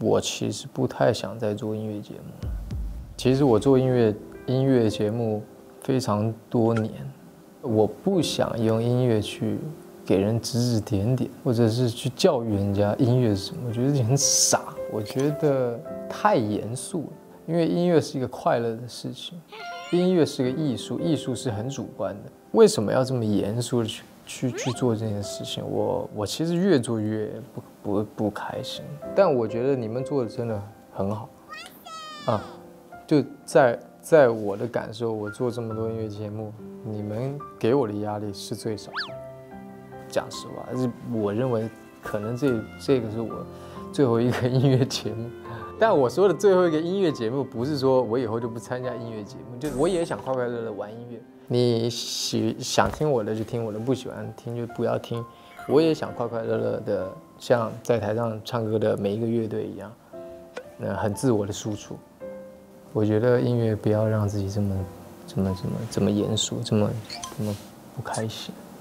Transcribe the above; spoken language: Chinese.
我其实不太想再做音乐节目了。其实我做音乐节目非常多年，我不想用音乐去给人指指点点，或者是去教育人家音乐是什么。我觉得很傻，我觉得太严肃了。因为音乐是一个快乐的事情，音乐是个艺术，艺术是很主观的。为什么要这么严肃的去做这件事情？我其实越做越不开心。但我觉得你们做的真的很好啊！就在我的感受，我做这么多音乐节目，你们给我的压力是最少的。讲实话，我认为可能这个是我最后一个音乐节目。但我说的最后一个音乐节目，不是说我以后就不参加音乐节目，就我也想快快乐乐玩音乐。你想听我的就听我的，不喜欢听就不要听。我也想快快乐乐的，像在台上唱歌的每一个乐队一样，很自我的输出。我觉得音乐不要让自己这么严肃，这么不开心。